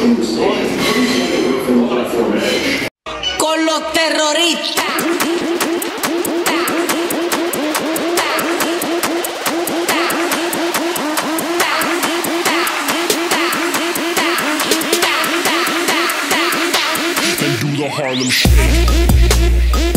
Con los terroristas. And do the Harlem Shake.